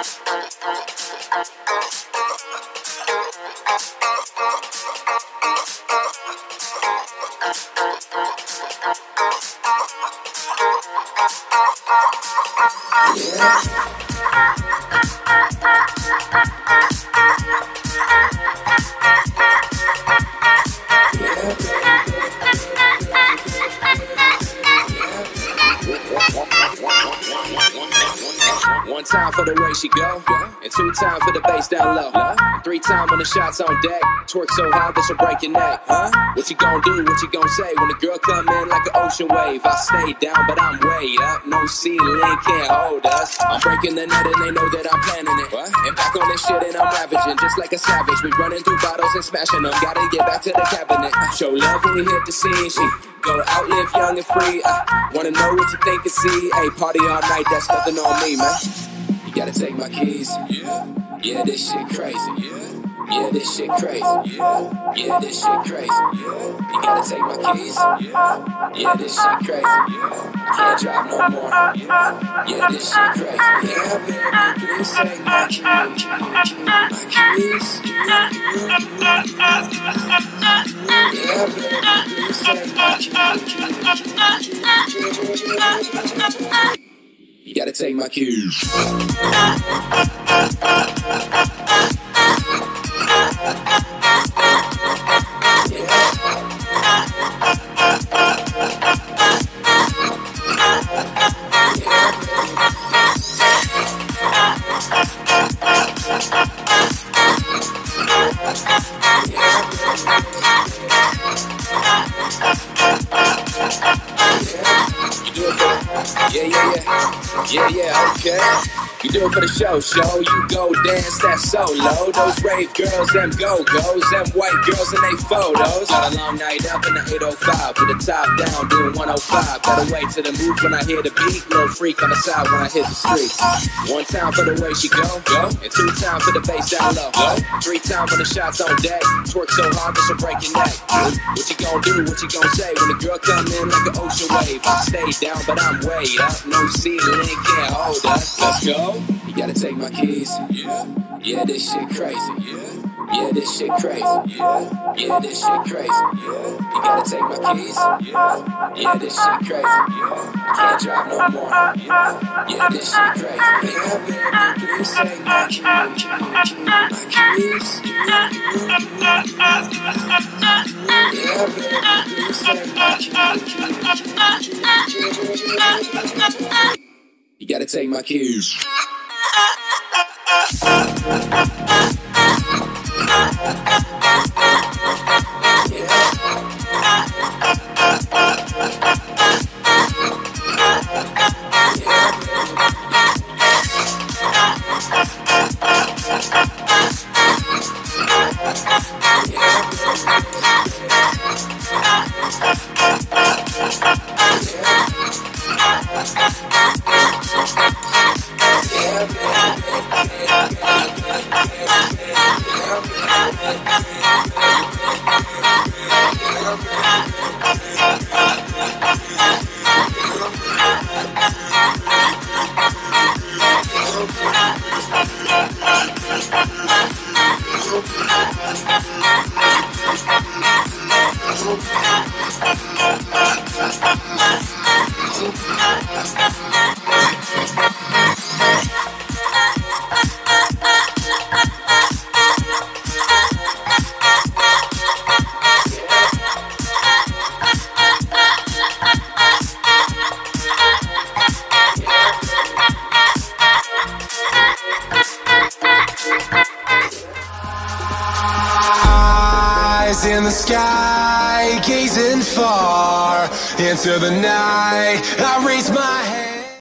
One time for the way she go, and 2 times for the bass down low, and 3 times when the shots on deck. Twerk so hard that she'll break your neck. What you gon' do? What you gon' say when the girl come in like an ocean wave? I stay down, but I'm way up. No ceiling can't hold us. I'm breaking the net and they know that I'm planning it. And back on this shit and I'm ravaging, just like a savage. We running through bottles and smashing them. Gotta get back to the cabinet. Show love when we hit the scene. She go out, live young and free. Wanna know what you think and see? Hey, party all night, that's nothing on me, man. You gotta take my keys. Yeah, this shit crazy. Yeah, this shit crazy. Yeah, this shit crazy. You gotta take my keys. Yeah, this shit crazy. I can't drive no more. Yeah, this shit crazy. Yeah, baby, please take my keys. Yeah, baby, please take my keys. You gotta take my cues. Yeah, okay. You do it for the show, you go dance that solo. Those rave girls, them go-go's, them white girls and they photos. Got a long night up in the 805, with the top down, doing 105. Gotta wait to the move when I hear the beat. Little freak on the side when I hit the street. 1 time for the way she go, and 2 times for the bass down low, 3 times when the shots on deck. Twerk so hard that she'll break your neck. What you gon' do? What you gon' say when the girl come in like an ocean wave? I stay down, but I'm way up. No ceiling can't hold us. Let's go. You gotta take my keys. Yeah, this shit crazy. Yeah, this shit crazy. Yeah, this shit crazy. You gotta take my keys. Yeah, this shit crazy. I can't drive no more. Yeah, this shit crazy. Yeah, baby, please take my keys. Yeah, baby, please take my keys. You gotta take my cues. In the sky, gazing far into the night, I raise my head.